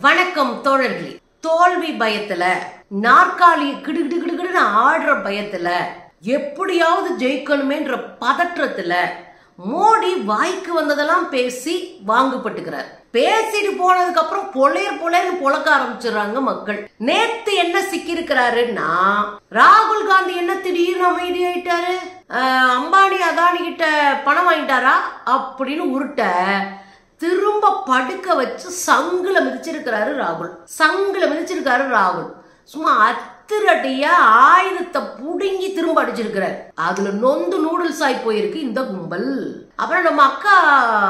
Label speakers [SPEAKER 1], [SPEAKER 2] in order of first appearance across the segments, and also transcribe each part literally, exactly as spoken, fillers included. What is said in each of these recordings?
[SPEAKER 1] வணக்கம் தோழர்களே. தோல்வி பயத்துல, நாற்காலி கிடுகிடு கிடுகிடுன்னு ஆடுற பயத்துல, எப்படியாவது ஜெயிக்கணுமேன்ற பதற்றத்துல மோடி வாய்க்கு வந்ததெல்லாம் பேசி வாங்கப்பட்டுக்கிறார். பேசிட்டு போனதுக்கு அப்புறம் பொலையர் பொலையர்னு பொழக்க ஆரம்பிச்சிடுறாங்க மக்கள். நேத்து என்ன சிக்கி இருக்கிறாருன்னா, ராகுல் காந்தி என்ன திடீர்னு அமைதியாயிட்டாரு, அம்பானி அதானி கிட்ட பணம் வாங்கிட்டாரா அப்படின்னு உருட்ட திரும்ப படுக்க வச்சு சங்குல மிதிச்சிருக்கிறாரு ராகுல். சங்குல மிதிச்சிருக்காரு ராகுல். சும்மா அத்திரட்டியா ஆயுதத்தை புடுங்கி திரும்ப அடிச்சிருக்கிறார். அதுல நொந்து நூடுல்ஸ் ஆகி போயிருக்கு இந்த கும்பல். அப்புறம் நம்ம அக்கா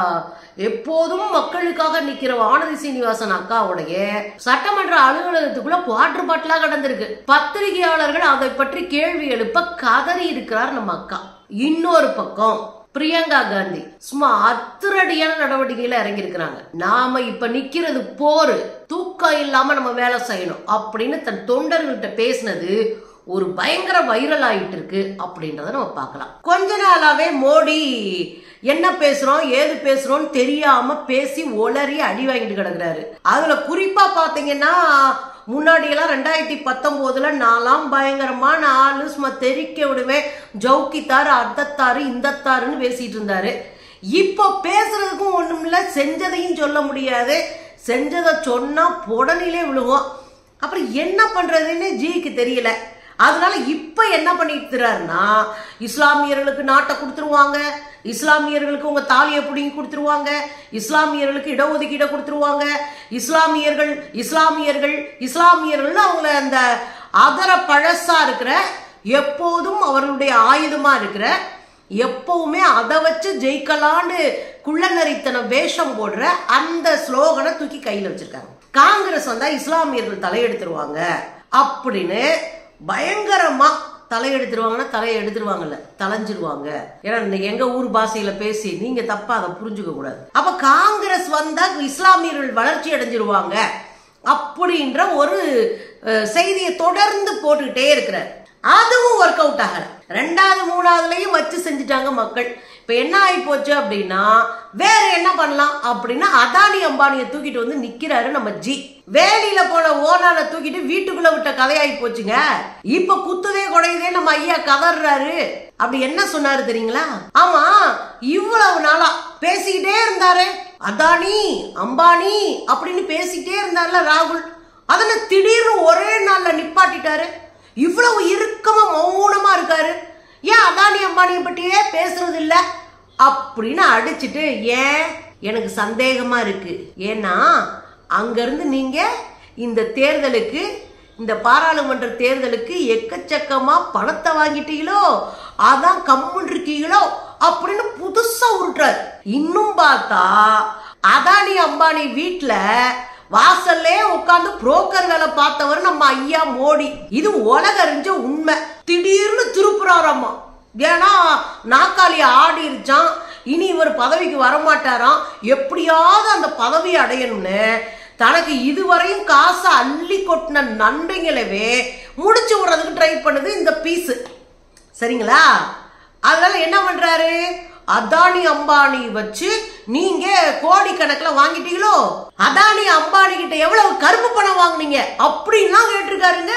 [SPEAKER 1] எப்போதும் மக்களுக்காக நிக்கிற வானதி சீனிவாசன் அக்காவுடைய சட்டமன்ற அலுவலகத்துக்குள்ள குவாட்டர் பாட்டிலா கடந்திருக்கு. பத்திரிகையாளர்கள் அதை பற்றி கேள்வி எழுப்ப கதறி இருக்கிறார் நம்ம அக்கா. இன்னொரு பக்கம் பிரியங்கா காந்தி சும்மா அத்திரடியான நடவடிக்கையில இறங்கி இருக்கிறாங்க. நாம இப்ப நிக்கிறது போரு, தூக்கம் இல்லாம நம்ம வேலை செய்யணும் அப்படின்னு தன் தொண்டர்கள்ட்ட பேசினது ஒரு பயங்கர வைரல் ஆயிட்டு இருக்கு அப்படின்றத நம்ம பார்க்கலாம். கொஞ்ச நாளாவே மோடி என்ன பேசுறோம் ஏது பேசுறோம்னு தெரியாம பேசி ஒளறி அடி வாங்கிட்டு கிடக்குறாரு. அதுல குறிப்பா பாத்தீங்கன்னா, முன்னாடி எல்லாம் ரெண்டாயிரத்தி பத்தொன்பதுல நாலாம் பயங்கரமான ஆளு, சும்மா தெரிக்க விடுவேன், ஜவுக்கித்தாரு அத்தத்தாரு இந்தத்தாருன்னு பேசிட்டு இருந்தாரு. இப்போ பேசுறதுக்கும் ஒண்ணும் இல்ல, செஞ்சதையும் சொல்ல முடியாது, செஞ்சதை சொன்னா உடனே விழுவோம். அப்புறம் என்ன பண்றதுன்னு ஜிக்கு தெரியல. அதனால இப்ப என்ன பண்ணிட்டுறாருன்னா, இஸ்லாமியர்களுக்கு நாட்டை கொடுத்துருவாங்க, இஸ்லாமியர்களுக்கு உங்க தாலியை பிடிங்கி கொடுத்துருவாங்க, இஸ்லாமியர்களுக்கு இடஒதுக்கீடை கொடுத்துருவாங்க, இஸ்லாமியர்கள் இஸ்லாமியர்கள் இஸ்லாமியர்கள் அவங்கள அந்த அதர பழசா இருக்கிற, எப்போதும் அவர்களுடைய ஆயுதமா இருக்கிற, எப்பவுமே அதை வச்சு ஜெயிக்கலான்னு குள்ளநரித்தன வேஷம் போடுற அந்த ஸ்லோகனை தூக்கி கையில வச்சிருக்காங்க. காங்கிரஸ் வந்தா இஸ்லாமியர்கள் தலையெடுத்துருவாங்க அப்படின்னு பயங்கரமா தலையெடுத்துருவாங்கன்னா, தலையை எடுத்துருவாங்கல்ல, தலைஞ்சிருவாங்க. ஏன்னா எங்க ஊர் பாஷையில பேசி நீங்க தப்பா அதை புரிஞ்சுக்க கூடாது. அப்ப காங்கிரஸ் வந்தா இஸ்லாமியர்கள் வளர்ச்சி அடைஞ்சிருவாங்க அப்படின்ற ஒரு செய்தியை தொடர்ந்து போட்டுக்கிட்டே இருக்கிறார். அதுவும் ஒர்க் அவுட் ஆகல. ரெண்டாவது மூணாவதுலயும் வச்சு செஞ்சுட்டாங்க மக்கள். இப்ப என்ன ஆகி போச்சு அப்படின்னா, வேற என்ன பண்ணலாம் அப்படின்னா, அதானி அம்பானியை தூக்கிட்டு வந்து நிக்கிறாரு நம்ம ஜி. வேலியில போன ஓனான தூக்கிட்டு வீட்டுக்குள்ள விட்ட கதையாகி போச்சுங்க. இப்ப குத்துதே குடையுதே நம்ம ஐயா கதறாரு. அப்படி என்ன சொன்னாரு தெரியுங்களா? ஆமா, இவ்வளவு நாளா பேசிக்கிட்டே இருந்தாரு, அதானி அம்பானி அப்படின்னு பேசிக்கிட்டே இருந்தாருல ராகுல். அதனை திடீர்னு ஒரே நாள்ல நிப்பாட்டிட்டாரு. இவ்வளவு இறுக்கமா மௌனமா இருக்காரு. ஏன் அதானி அம்பானியை பற்றியே பேசுறது இல்ல அப்படின்னு அடிச்சுட்டு, ஏன் எனக்கு சந்தேகமா இருக்கு. ஏன்னா அங்க இருந்து நீங்க இந்த தேர்தலுக்கு, இந்த பாராளுமன்ற தேர்தலுக்கு எக்கச்சக்கமா பணத்தை வாங்கிட்டீங்களோ, அதான் கம்முன்னு இருக்கீங்களோ அப்படின்னு புதுசா உருட்டுறாரு. இன்னும் பார்த்தா அதானி அம்பானி வீட்டுல வாசல்லே உட்கார்ந்து புரோக்கர் வேலை பார்த்தவர் நம்ம ஐயா மோடி. இது உலக அறிஞ்ச உண்மை. திடீர்னு திருப்புறாராமா. ஏன்னா நாக்காளி ஆடிருச்சான், இனி இவர் பதவிக்கு வரமாட்டாராம், எப்படியாவது அந்த பதவியை அடையணும்னு தனக்கு இதுவரையும் காசை அள்ளி கொட்டின நன்றிங்களவே முடிச்சு விடுறதுக்கு ட்ரை பண்ணுது இந்த பீஸ். சரிங்களா? அதனால என்ன பண்றாரு, அதானி அம்பானி வச்சு நீங்க கோடிக்கணக்கில் வாங்கிட்டீங்களோ, அதானி அம்பானி கிட்ட எவ்வளவு கருப்பு பணம் வாங்குனீங்க அப்படின்லாம் கேட்டிருக்காருங்க.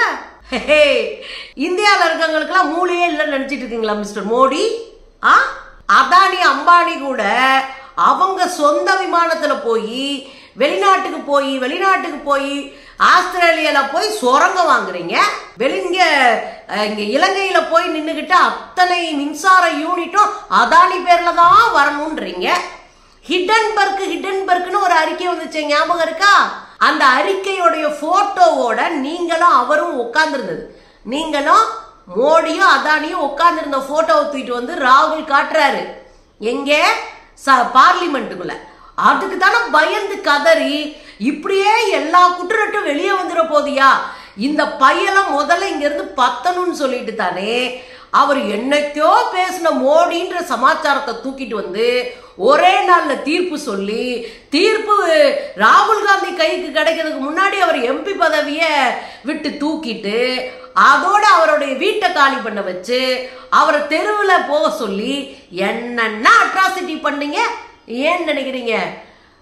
[SPEAKER 1] இந்தியாவில் இருக்கவங்களுக்கு எல்லாம் மூளையே இல்லைன்னு நினைச்சிட்டு இருக்கீங்களா மிஸ்டர் மோடி? ஆ அதானி அம்பானி கூட அவங்க சொந்த விமானத்துல போய் வெளிநாட்டுக்கு போய் வெளிநாட்டுக்கு போய் ஆஸ்திரேலியால போய் சொரங்க வாங்குறீங்க. வெளிங்க இங்க இலங்கையில போய் நின்னுகிட்டு அத்தனை மின்சார யூனிட்டும் அதானி பேர்ல தான் வரணும்ன்றீங்க. ஹிடன்பர்க் ஹிடன்பர்க்னு ஒரு அறிக்கை வந்துச்சு, ஞாபகம் இருக்கா? அந்த அறிக்கையோடைய போட்டோவோட நீங்களும் அவரும் உட்கார்ந்துருந்தது, நீங்களும் மோடியும் அதானியும் உட்கார்ந்துருந்த போட்டோவை தூக்கிட்டு வந்து ராகுல் காட்டுறாரு எங்க பார்லிமெண்ட்டுக்குள்ள. அதுக்கு தானே பயந்து கதறி இப்படியே எல்லா குற்றட்டும் வெளியே வந்துட போதியா, இந்த பையெல்லாம் முதல்ல இங்க இருந்து பத்தணும்னு சொல்லிட்டு தானே அவர் என்னைக்கோ பேசின மோடின்ற சமாச்சாரத்தை தூக்கிட்டு வந்து ஒரே நாள்ல தீர்ப்பு சொல்லி, தீர்ப்பு ராகுல் காந்தி கைக்கு கிடைக்கிறதுக்கு முன்னாடி அவர் எம்பி பதவிய விட்டு தூக்கிட்டு, அதோட அவருடைய வீட்டை காலி பண்ண வச்சு அவரை தெருவில் போக சொல்லி என்னென்ன அட்ராசிட்டி பண்ணீங்க. ஏன் நினைக்கிறீங்க?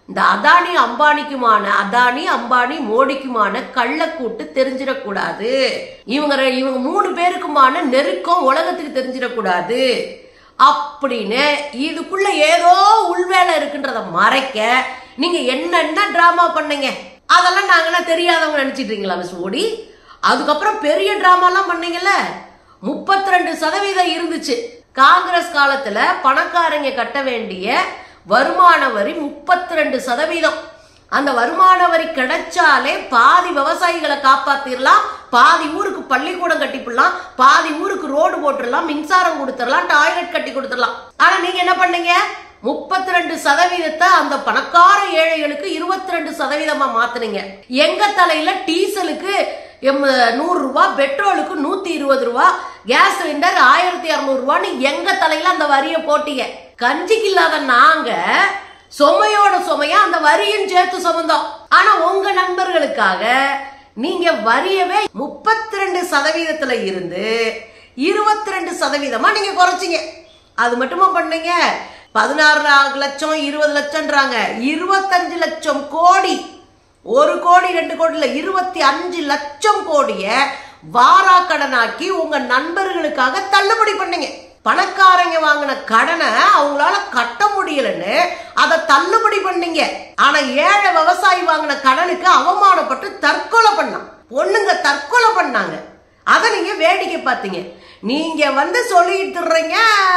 [SPEAKER 1] இந்த அதானி அம்பானிக்குமான அதானி அம்பானி மோடிக்குமான கள்ளக்கூட்டு தெரிஞ்சிடக்கூடாது. இவங்க இவங்க மூணு பேருக்குமான நெருக்கம் உலகத்துக்கு தெரிஞ்சிடக்கூடாது அப்படின்னு இதுக்குள்ள ஏதோ உள்வேலை இருக்குன்றத மறைக்க நீங்க என்னென்ன டிராமா பண்ணீங்க. அதெல்லாம் நாங்கன்னா தெரியாதவங்க நினைச்சிட்டீங்களா மிஸ் மோடி? அதுக்கப்புறம் பெரிய டிராமாலாம் பண்ணீங்கல்ல. முப்பத்தி ரெண்டு சதவீதம் இருந்துச்சு காங்கிரஸ் காலத்துல பணக்காரங்க கட்ட வேண்டிய வருமான வரி முப்பத்தி ரெண்டு சதவீதம். அந்த வருமான வரி கிடைச்சாலே பாதி விவசாயிகளை காப்பாத்திரலாம், பாதி ஊருக்கு பள்ளிக்கூடம் கட்டிப்பிடலாம், பாதி ஊருக்கு ரோடு போட்டுடலாம், மின்சாரம் கொடுத்துடலாம், டாய்லெட் கட்டி கொடுத்துடலாம். ஆனா நீங்க என்ன பண்ணீங்க? முப்பத்தி ரெண்டு சதவீதத்தை அந்த பணக்கார ஏழைகளுக்கு இருபத்தி ரெண்டு சதவீதமா மாத்தினீங்க. எங்க தலையில டீசலுக்கு நூறு ரூபாய், பெட்ரோலுக்கு நூத்தி இருபது ரூபாய், கேஸ் சிலிண்டர் ஆயிரத்தி அறுநூறு ரூபான்னு எங்க தலையில அந்த வரியை போட்டீங்க. கஞ்சிக்கு இல்லாத நாங்க சுமையோட சுமையா அந்த வரியும் சேர்த்து சுமந்தோம். ஆனா உங்க நண்பர்களுக்காக நீங்க வரியவே முப்பத்தி ரெண்டு சதவீதத்துல இருந்து இருபத்தி ரெண்டு சதவீதமா நீங்க குறைச்சிங்க. அது மட்டுமா பண்ணீங்க? பதினாறு லட்சம் இருபது லட்சம்ன்றாங்க, இருபத்தஞ்சு லட்சம் கோடி, ஒரு கோடி ரெண்டு கோடி இல்ல, இருபத்தி அஞ்சு லட்சம் கோடிய வாரா கடனாக்கி உங்க நண்பர்களுக்காக தள்ளுபடி பண்ணீங்க. பணக்காரங்க வாங்கின கடனை அவங்களால கட்ட முடியலன்னு அதை தள்ளுபடி பண்ணீங்க. ஆனா ஏழை விவசாயி வாங்கின கடனுக்கு அவமானப்பட்டு தற்கொலை பண்ணான். பொண்ணுங்க தற்கொலை பண்ணாங்க. அதை நீங்க வேடிக்கை பார்த்தீங்க. நீங்க வந்து சொல்லிட்டு இருறீங்க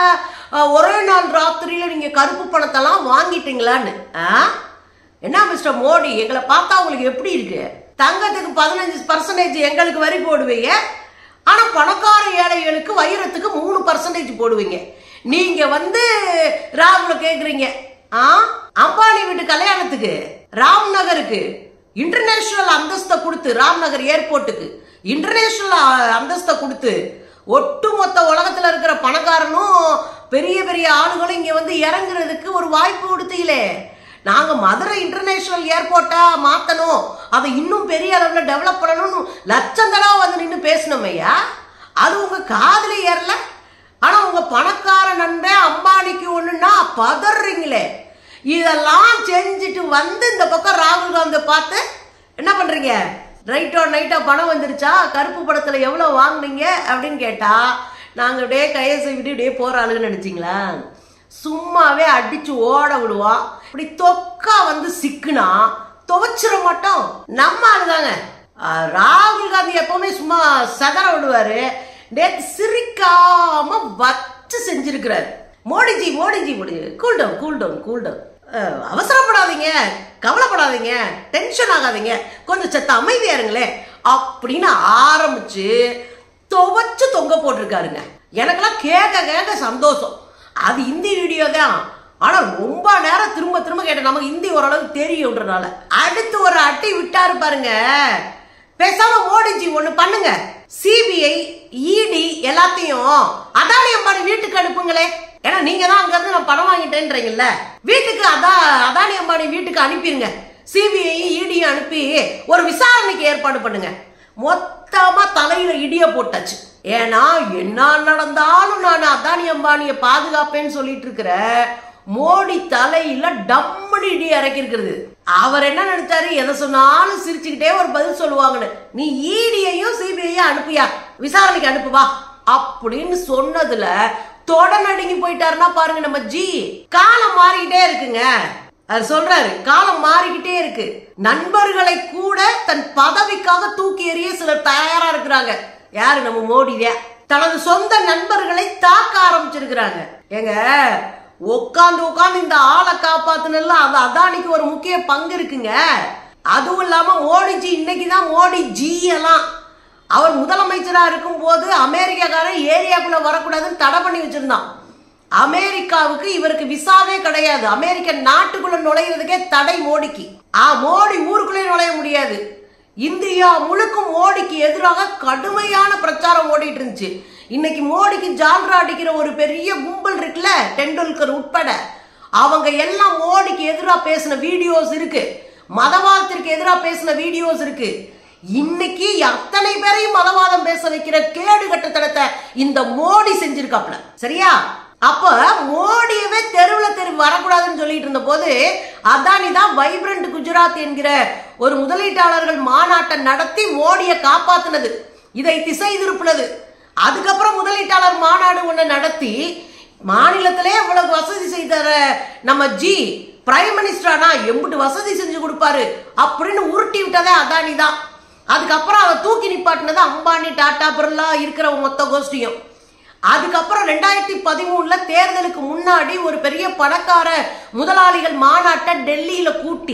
[SPEAKER 1] ஒரே நாள் ராத்திரியில நீங்க கருப்பு பணத்தெல்லாம் வாங்கிட்டீங்களான்னு. என்ன மிஸ்டர் மோடி, எங்களை பார்த்தா உங்களுக்கு எப்படி இருக்கு? தங்கத்துக்கு பதினஞ்சு பர்சன்டேஜ் எங்களுக்கு வரி போடுவீங்க, ஆனா பணக்கார ஏழைகளுக்கு வைரத்துக்கு மூணு பர்சன்டேஜ் போடுவீங்க. நீங்க வந்து ராகுல கேக்குறீங்க, அம்பானி வீட்டு கல்யாணத்துக்கு ராம்நகருக்கு இன்டர்நேஷனல் அந்தஸ்தை கொடுத்து, ராம்நகர் ஏர்போர்ட்டுக்கு இன்டர்நேஷனல் அந்தஸ்தை கொடுத்து ஒட்டுமொத்த உலகத்துல இருக்கிற பணக்காரனும் பெரிய பெரிய ஆளுகளும் இங்க வந்து இறங்குறதுக்கு ஒரு வாய்ப்பு கொடுத்தீங்களே. நாங்க மதுரை இன்டர்நேஷனல் ஏர்போர்ட்டா மாத்தணும், அதை இன்னும் பெரிய அளவுல டெவலப் பண்ணணும்னு லட்சம் தடவை வந்து நின்று பேசணும் ஐயா. அது உங்க காதுல ஏறல. ஆனா உங்க பணக்கார நண்பன் அம்பானிக்கு ஒண்ணுன்னா பதறீங்களே. இதெல்லாம் செஞ்சுட்டு வந்து இந்த பக்கம் ராகுல் காந்தி பார்த்து என்ன பண்றீங்க? ரைட்டோ நைட்டா பணம் வந்துருச்சா, கருப்பு படத்துல எவ்வளவு வாங்குனீங்க அப்படின்னு கேட்டா நாங்க அப்படியே கையசை விட்டு இப்படியே போற ஆளுன்னு நினைச்சீங்களா? சும்மாவே அடிச்சு ஓட விடுவோம். இப்படி தொக்கா வந்து சிக்குனா துவச்சிட மாட்டோம். நம்ம ஆளுதாங்க. ராகுல் காந்தி எப்பவுமே சும்மா சதற விடுவாரு. நேற்று சிரிக்காம வச்சு செஞ்சிருக்கிறாரு. Modiji Modiji Modi cool down cool down cool down, அவசரப்படாதீங்க, கவலைப்படாதீங்க, டென்ஷன் ஆகாதீங்க, கொஞ்சம் செத்த அமைதியா இருங்களே அப்படின்னு ஆரம்பிச்சு துவச்சு தொங்க போட்டிருக்காருங்க. எனக்கெல்லாம் கேட்க கேட்க சந்தோஷம். அது இந்தி வீடியோ தான், ஆனா ரொம்ப நேரம் திரும்ப திரும்ப கேட்ட நமக்கு இந்தி ஓரளவுக்கு தெரியும்ன்றனால அடுத்து ஒரு அட்டை விட்டாரு பாருங்க. பேசாம மோடிஜி ஒண்ணு பண்ணுங்க, சிபிஐ இடி எல்லாத்தையும் அதானி அம்பானி வீட்டுக்கு அனுப்புங்களே. ஏன்னா நீங்க தான் அங்க இருந்து நான் பணம் வாங்கிட்டேன்றீங்கல்ல, வீட்டுக்கு அதான் அதானி அம்பானி வீட்டுக்கு அனுப்பிடுங்க. சிபிஐ இடியும் அனுப்பி ஒரு விசாரணைக்கு ஏற்பாடு பண்ணுங்க. மொத்தமா தலையில இடிய போட்டாச்சு. ஏன்னா என்ன நடந்தாலும் நான் அதானி அம்பானிய பாதுகாப்பேன்னு சொல்லிட்டு இருக்கிற மோடி தலையில டம்மடி இடி இறக்கி இருக்கிறது. அவர் என்ன நினைச்சாரு, எதை சொன்னாலும் சிரிச்சுக்கிட்டே ஒரு பதில் சொல்லுவாங்கன்னு. நீ இடியையும் சிபிஐயும் அனுப்பியா, விசாரணைக்கு அனுப்புவா அப்படின்னு சொன்னதுல தொட நடுங்கி போயிட்டாருன்னா பாருங்க நம்ம ஜி. காலம் மாறிக்கிட்டே இருக்குங்க. அது சொல்றாரு, காலம் மாறிக்கிட்டே இருக்கு. நண்பர்களை கூட தன் பதவிக்காக தூக்கி எறிய சிலர் தயாரா இருக்கிறாங்க. யாரு? நம்ம மோடிதான். தனது சொந்த நண்பர்களை தாக்க ஆரம்பிச்சிருக்கிறாங்க. ஏங்க உட்காந்து உட்காந்து இந்த ஆளை காப்பாத்துனதுல அது அதானிக்கு ஒரு முக்கிய பங்கு இருக்குங்க. அதுவும் இல்லாம மோடிஜி இன்னைக்குதான் மோடி ஜி எல்லாம் அவர் முதலமைச்சரா இருக்கும் போது அமெரிக்காக்காரன் ஏரியாக்குள்ள வரக்கூடாதுன்னு தடை பண்ணி வச்சிருந்தான். அமெரிக்காவுக்கு இவருக்கு விசாவே கிடையாது. அமெரிக்க நாட்டுக்குள்ள நுழையிறதுக்கே தடை மோடிக்கு. ஆ மோடி ஊருக்குள்ளே நுழைய முடியாது. இந்தியா முழுக்கும் மோடிக்கு எதிராக கடுமையான பிரச்சாரம் ஓடிட்டு இருந்துச்சு. இன்னைக்கு மோடிக்கு ஜால்ரா அடிக்கிற ஒரு பெரிய கும்பல் இருக்குல்ல, டெண்டுல்கர் உட்பட, அவங்க எல்லாம் மோடிக்கு எதிராக பேசின வீடியோஸ் இருக்கு, மதவாதத்திற்கு எதிராக பேசின வீடியோஸ் இருக்கு. இன்னைக்கு அத்தனை பேரையும் மதவாதம் பேச வைக்கிற கேடு கட்டத்தனத்தை இந்த மோடி செஞ்சிருக்காப்ல. சரியா? அப்ப மோடியவே தெருவில் தெரு வரக்கூடாதுன்னு சொல்லிட்டு இருந்த போது அதானி தான் வைப்ரண்ட் குஜராத் என்கிற ஒரு முதலீட்டாளர்கள் மாநாட்டை நடத்தி மோடியை காப்பாத்தினது, இதை திசை திருப்பினது. அதுக்கப்புறம் முதலீட்டாளர் மாநாடு ஒண்ணு நடத்தி மாநிலத்திலே இவ்வளவு வசதி செய்தார நம்ம ஜி பிரைம் மினிஸ்டரானா எம்பிட்டு வசதி செஞ்சு கொடுப்பாரு அப்படின்னு உருட்டி விட்டதே அதானி தான். அதுக்கப்புறம் அவ தூக்கி நிப்பாட்டினது அம்பானி, டாடா, பிர்லா இருக்கிற மொத்த கோஷ்டியும். அதுக்கப்புறம் ரெண்டாயிரத்தி பதிமூணுல தேர்தலுக்கு முன்னாடி ஒரு பெரிய பணக்கார முதலாளிகள் மாநாட்டை டெல்லியில கூட்டி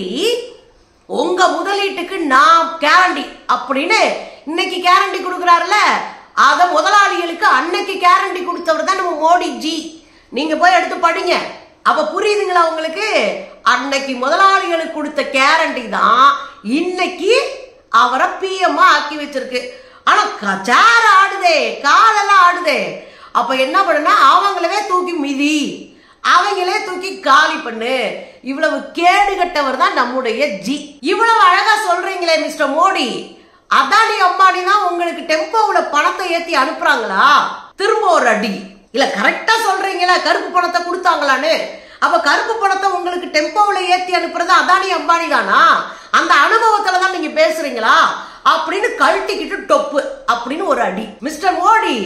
[SPEAKER 1] உங்க முதலீட்டுக்கு நான் கேரண்டி அப்படின்னு இன்னைக்கு கேரண்டி கொடுக்கிறாருல, அத முதலாளிகளுக்கு அன்னைக்கு கேரண்டி கொடுத்தவர் தான் நம்ம மோடி ஜி. நீங்க போய் எடுத்து படிங்க, அப்ப புரியுதுங்களா உங்களுக்கு? அன்னைக்கு முதலாளிகளுக்கு கொடுத்த கேரண்டி தான் இன்னைக்கு அவரை பிஎம் ஆக்கி வச்சிருக்கு. ஆனா சேர ஆடுதே, காலெல்லாம் ஆடுதே. அப்ப என்ன பண்ணா அவங்களவே தூக்கி மிதி, அவங்களே தூக்கி காலி பண்ணு. இவ்வளவு கேடு கட்டவர் தான் நம்முடைய ஜி. இவ்வளவு அழகா சொல்றீங்களே மிஸ்டர் மோடி, அதானி அம்பானி தான் உங்களுக்கு டெம்போவுல பணத்தை ஏத்தி அனுப்புறாங்களா? திரும்ப ஒரு அடி. இல்ல கரெக்டா சொல்றீங்களா கருப்பு பணத்தை கொடுத்தாங்களான்னு? அப்ப கருப்பு பணத்தை உங்களுக்கு டெம்போவுல ஏத்தி அனுப்புறது அதானி அம்பானி தானா? அந்த அனுபவத்துல தான் நீங்க பேசுறீங்களா அப்படின்னு கழட்டிக்கிட்டு டொப்பு அப்படின்னு ஒரு அடி. மிஸ்டர் மோடி,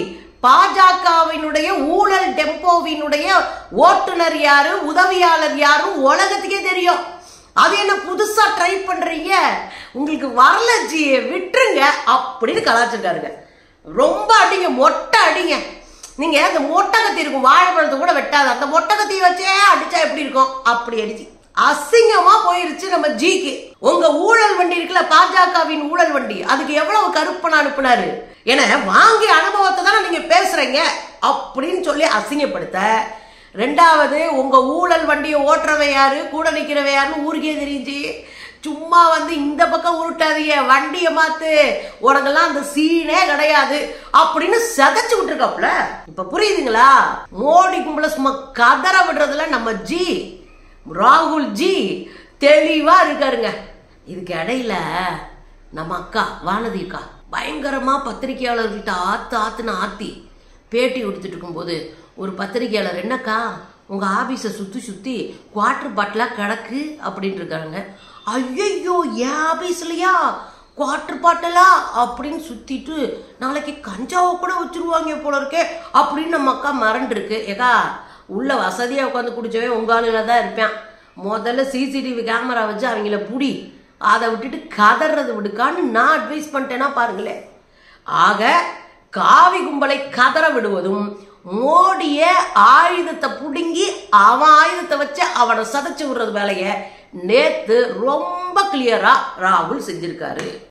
[SPEAKER 1] பாஜகவினுடைய ஊழல் டெம்போவினுடைய ஓட்டுநர் யாரு, உதவியாளர் யாரு உலகத்துக்கே தெரியும். அது என்ன புதுசா ட்ரை பண்றீங்க? உங்களுக்கு வரல ஜி, விட்டுருங்க அப்படின்னு கலாச்சிருக்காருங்க. ரொம்ப அடிங்க, மொட்டை அடிங்க. நீங்க அந்த மொட்டை கத்தி இருக்கும், வாழைப்பழத்தை கூட வெட்டாது, அந்த மொட்டை கத்தியை வச்சே அடிச்சா எப்படி இருக்கும் அப்படி அடிச்சு அசிங்கமா போயிருச்சு நம்ம ஜிக்கு. உங்க ஊழல் வண்டி இருக்குல்ல, பாஜகவின் ஊழல் வண்டி, அதுக்கு எவ்வளவு கருப்பணம் அனுப்புனாரு என வாங்கி அனுபவத்தை தானே நீங்க பேசுறீங்க அப்படின்னு சொல்லி அசிங்கப்படுத்த. ரெண்டாவது, உங்க ஊழல் வண்டியை ஓட்டுறவை யாரு, கூட நிக்கிறவ யாருன்னு ஊருக்கே தெரிஞ்சு சும்மா வந்து இந்த பக்கம் உருட்டாதீங்க, வண்டியை மாத்து, உனக்கெல்லாம் அந்த சீனே கிடையாது அப்படின்னு சதைச்சு விட்டுருக்காப்ல. இப்ப புரியுதுங்களா? மோடி கும்பல சும்மா கதற விடுறதுல நம்ம ஜி ராகுல் ஜி தெளிவா இருக்காருங்க. இதுக்கு இடையில நம்ம அக்கா வானதி அக்கா பயங்கரமா பத்திரிகையாளர்கிட்ட ஆத்து ஆத்துன்னு ஆத்தி பேட்டி கொடுத்துட்டு இருக்கும் போது ஒரு பத்திரிகையாளர், என்னக்கா உங்க ஆபீஸை சுத்தி சுத்தி குவார்டர் பாட்டிலா கிடக்கு அப்படின்னு இருக்காங்க. ஐயோ என் ஆபீஸ்லயா குவார்டர் பாட்டிலா அப்படின்னு சுத்திட்டு நாளைக்கு கஞ்சாவை கூட வச்சிருவாங்க போல இருக்கே அப்படின்னு நம்ம அக்கா மறண்டு இருக்கு. ஏக்கா உள்ள வசதியா உட்காந்து குடிச்சவே உங்க ஆளுல தான் இருப்பேன். முதல்ல சிசிடிவி கேமரா வச்சு அவங்கள புடி, அதை விட்டுட்டு கதறது விடுக்கான்னு நான் அட்வைஸ் பண்ணிட்டேன்னா பாருங்களேன். ஆக காவி கும்பலை கதற விடுவதும், மோடிய ஆயுதத்தை புடுங்கி அவன் ஆயுதத்தை வச்சு அவனை சதைச்சு விடுறது வேலைய நேத்து ரொம்ப கிளியரா ராகுல் செஞ்சிருக்காரு.